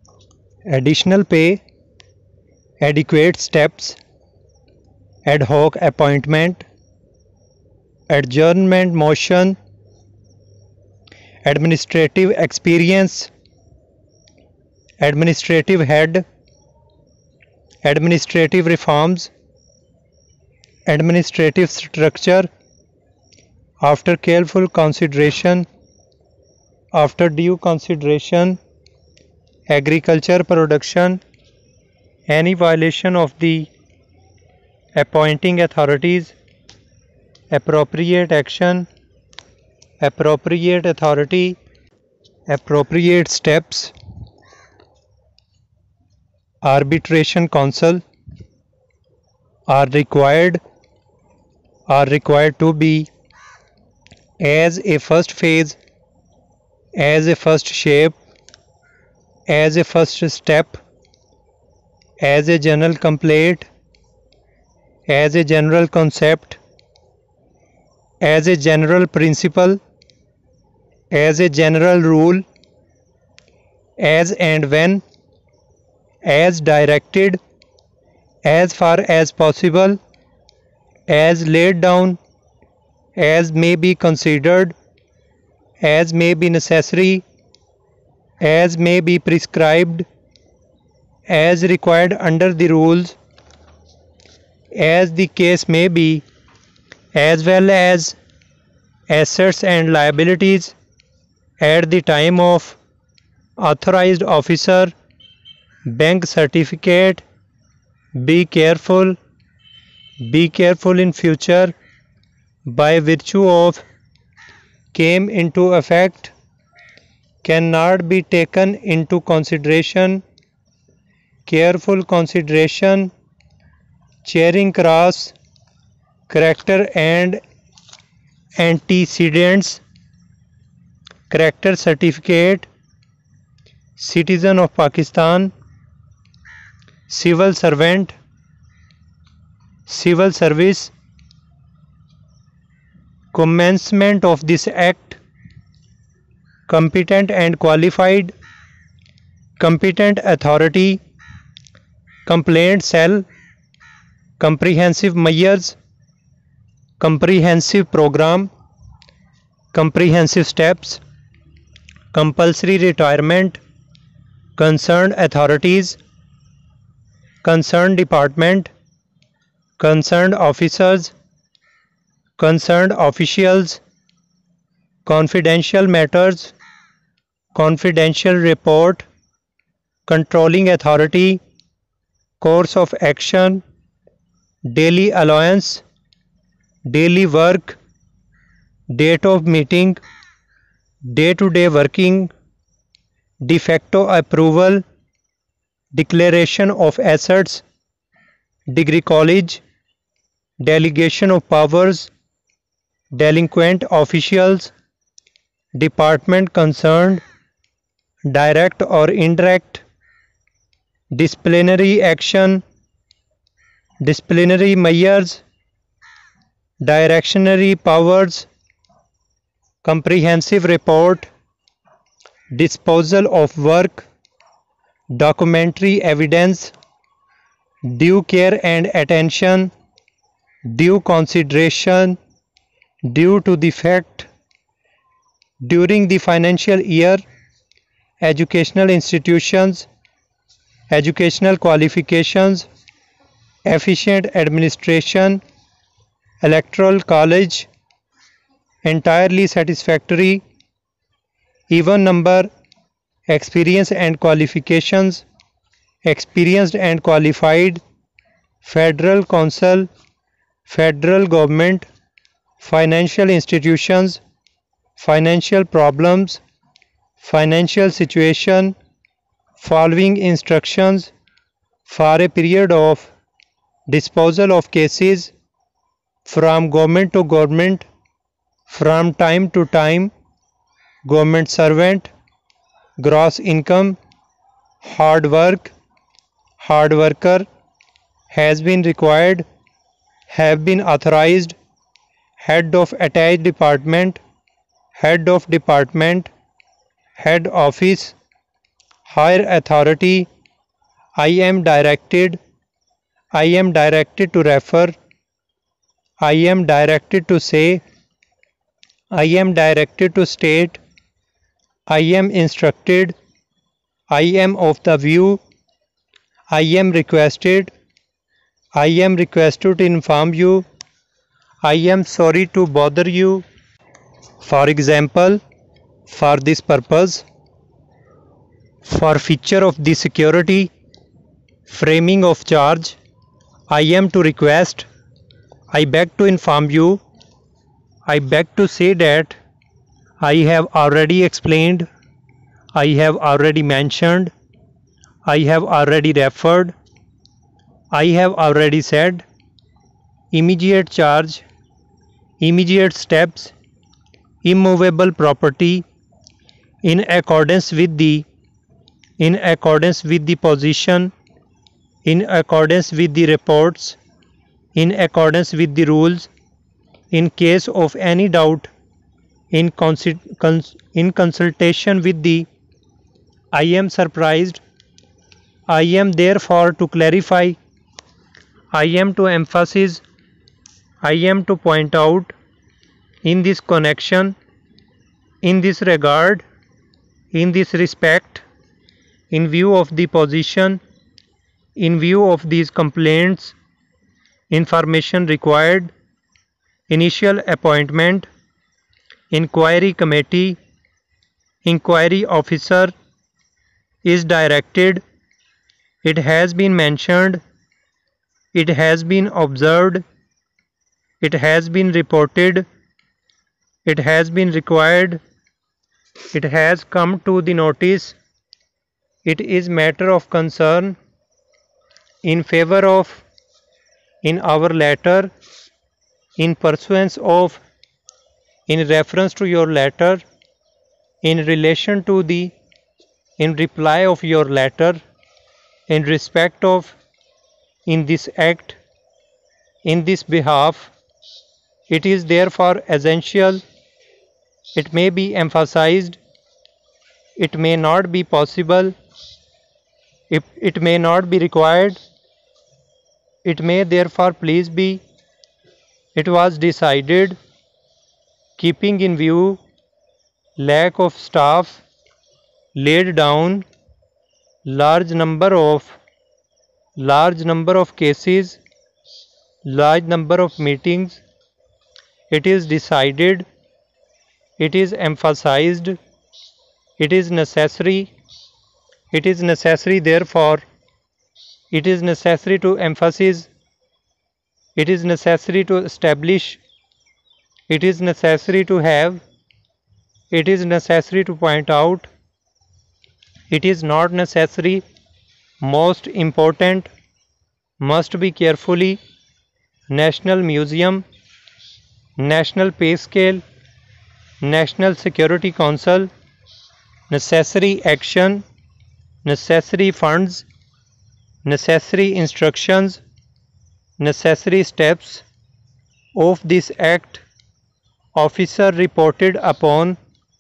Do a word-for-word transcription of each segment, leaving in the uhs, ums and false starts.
additional pay, adequate steps, ad hoc appointment, adjournment motion, administrative experience, administrative head, administrative reforms, administrative structure, after careful consideration, after due consideration, agriculture production, any violation of the appointing authorities, appropriate action, appropriate authority, appropriate steps, arbitration council are required are required to be as a first phase, as a first shape, as a first step, as a general complaint, as a general concept, as a general principle, as a general rule, as and when, as directed, as far as possible, as laid down, as may be considered, as may be necessary, as may be prescribed, as required under the rules, as the case may be, as well as assets and liabilities at the time of authorized officer, bank certificate, be careful, be careful in future, by virtue of, came into effect, cannot be taken into consideration, careful consideration, Charing Cross, character and antecedents, character certificate, citizen of Pakistan, civil servant, civil service, commencement of this act, competent and qualified, competent authority, complaint cell, comprehensive measures, comprehensive program, comprehensive steps, compulsory retirement, concerned authorities, concerned department, concerned officers, concerned officials, confidential matters, confidential report, controlling authority, course of action, daily allowance, daily work, date of meeting, day-to-day working, de facto approval, declaration of assets, degree college, delegation of powers, delinquent officials, department concerned, direct or indirect, disciplinary action, disciplinary measures, directionary powers, comprehensive report, disposal of work, documentary evidence, due care and attention, due consideration, due to the fact, during the financial year, educational institutions, educational qualifications, efficient administration, electoral college, entirely satisfactory, even number, experience and qualifications, experienced and qualified, federal council, federal government, financial institutions, financial problems, financial situation, following instructions for a period of disposal of cases from government to government, from time to time, government servant, gross income, hard work, hard worker, has been required, have been authorized, head of attached department, head of department, head office, higher authority, I am directed, I am directed to refer, I am directed to say, I am directed to state, I am instructed, I am of the view, I am requested, I am requested to inform you, I am sorry to bother you. For example, for this purpose, for feature of the security, framing of charge, I am to request, I beg to inform you, I beg to say that, I have already explained, I have already mentioned, I have already referred, I have already said, immediate charge, immediate steps, immovable property, in accordance with the, in accordance with the position, in accordance with the reports, in accordance with the rules, in case of any doubt, in, consi- cons- in consultation with the, I am surprised, I am therefore to clarify, I am to emphasize, I am to point out, in this connection, in this regard, in this respect, in view of the position, in view of these complaints, information required, initial appointment, inquiry committee, inquiry officer is directed, it has been mentioned, it has been observed, it has been reported, it has been required, it has come to the notice, it is matter of concern, in favor of, in our letter, in pursuance of, in reference to your letter, in relation to the, in reply of your letter, in respect of, in this act, in this behalf, it is therefore essential, it may be emphasized, it may not be possible, if it may not be required, it may therefore please be, it was decided, keeping in view lack of staff, laid down, large number of, large number of cases, large number of meetings, it is decided, it is emphasized, it is necessary, it is necessary therefore, it is necessary to emphasize, it is necessary to establish, it is necessary to have, it is necessary to point out, it is not necessary, most important, must be carefully, National Museum, National Pay Scale, National Security Council, necessary action, necessary funds, necessary instructions, necessary steps of this act, officer reported upon,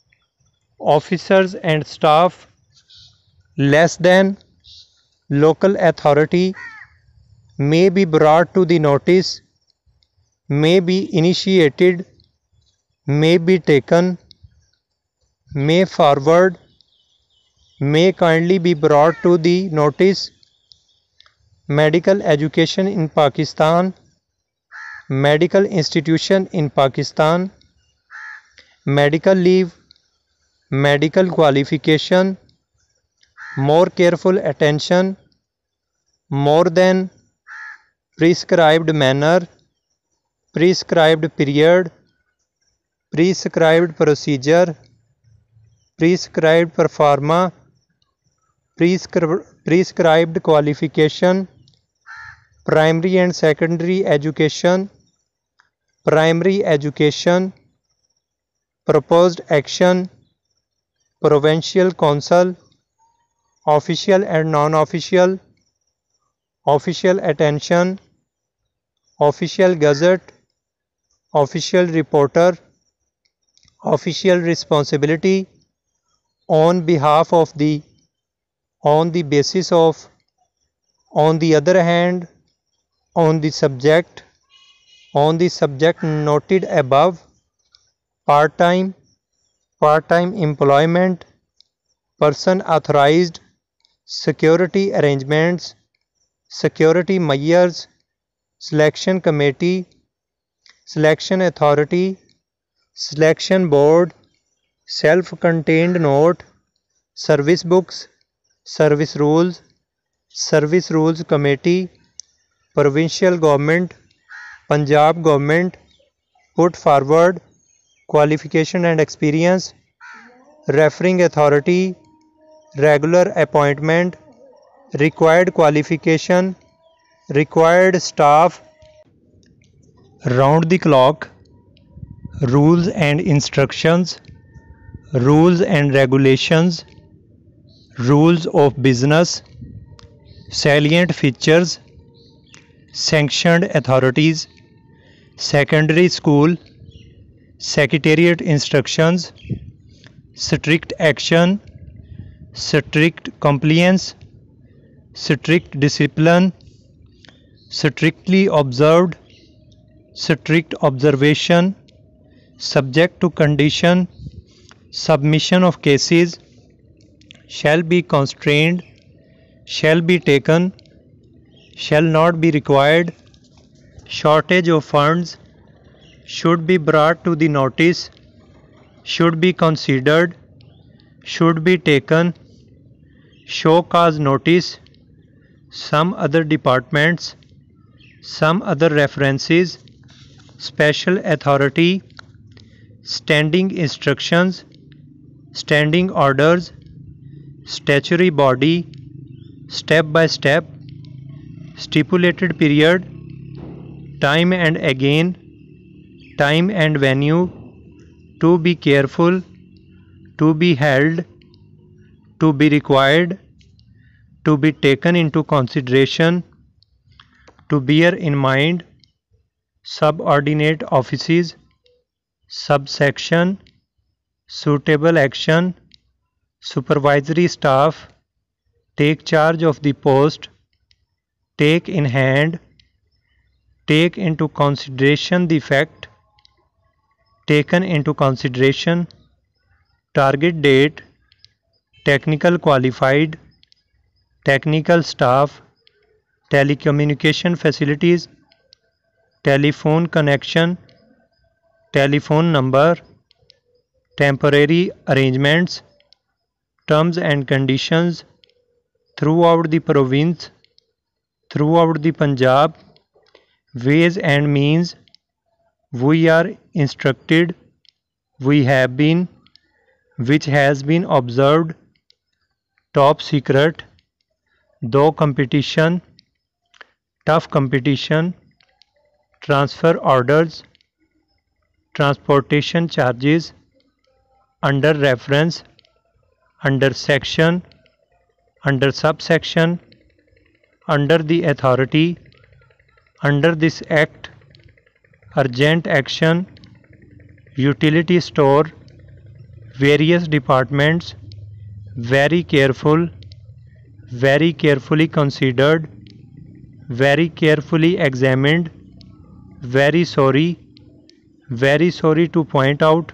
officers and staff less than, local authority may be brought to the notice, may be initiated, may be taken, may forward, may kindly be brought to the notice, medical education in Pakistan, medical institution in Pakistan, medical leave, medical qualification, more careful attention, more than, prescribed manner, prescribed period, prescribed procedure, prescribed performa, prescri- prescribed qualification, primary and secondary education, primary education, proposed action, provincial council, official and non-official, official attention, official gazette, official reporter, official responsibility on behalf of the, on the basis of, on the other hand, on the subject, on the subject noted above, part-time, part-time employment, person authorized, security arrangements, security measures, selection committee, selection authority, selection board, self-contained note, service books, service rules, service rules committee, provincial government, Punjab government, put forward, qualification and experience, referring authority, regular appointment, required qualification, required staff, round the clock, rules and instructions, rules and regulations, rules of business, salient features, sanctioned authorities, secondary school, secretariat instructions, strict action, strict compliance, strict discipline, strictly observed, strict observation, subject to condition, submission of cases, shall be constrained, shall be taken, shall not be required, shortage of funds, should be brought to the notice, should be considered, should be taken, show cause notice, some other departments, some other references, special authority, standing instructions, standing orders, statutory body, step by step, stipulated period, time and again, time and venue, to be careful, to be held, to be required, to be taken into consideration, to bear in mind, subordinate offices, subsection, suitable action, supervisory staff, take charge of the post, take in hand, take into consideration the fact, taken into consideration, target date, technical qualified, technical staff, telecommunication facilities, telephone connection, telephone number, temporary arrangements, terms and conditions, throughout the province, throughout the Punjab, ways and means, we are instructed, we have been, which has been observed, top secret, though competition, tough competition, transfer orders, transportation charges, under reference, under section, under subsection, under the authority, under this act, urgent action, utility store, various departments, very careful, very carefully considered, very carefully examined, very sorry, very sorry to point out,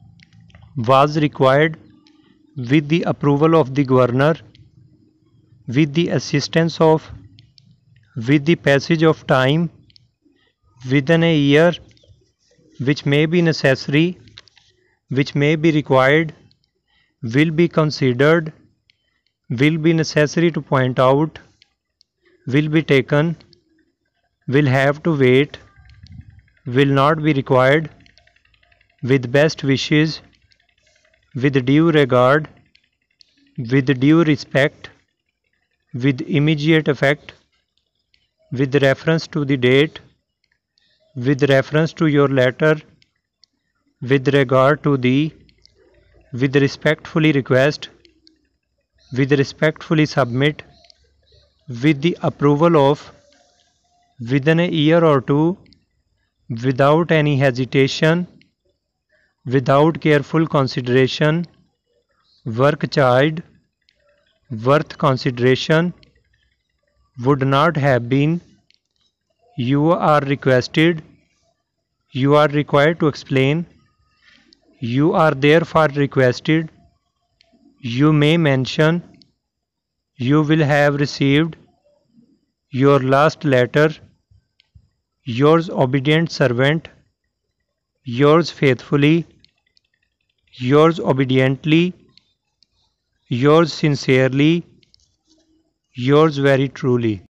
was required, with the approval of the governor, with the assistance of, with the passage of time, within a year, which may be necessary, which may be required, will be considered, will be necessary to point out, will be taken, will have to wait, will not be required, with best wishes, with due regard, with due respect, with immediate effect, with reference to the date, with reference to your letter, with regard to the, with respectfully request, with respectfully submit, with the approval of, within a year or two, without any hesitation, without careful consideration, work charged, worth consideration, would not have been, you are requested, you are required to explain, you are therefore requested, you may mention, you will have received, your last letter, yours obedient servant, yours faithfully, yours obediently, yours sincerely, yours very truly.